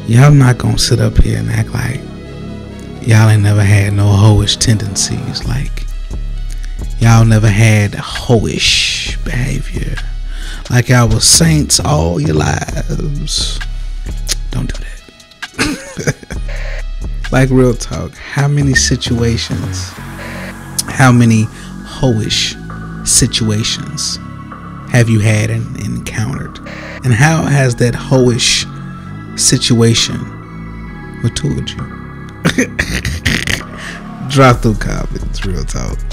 Y'all not gonna sit up here and act like y'all ain't never had no hoish tendencies. Like, y'all never had hoish behavior. Like y'all was saints all your lives. Don't do that. Like, real talk. How many situations, how many hoish situations have you had and encountered? And how has that hoish situation matured you? Drop through comments, real talk.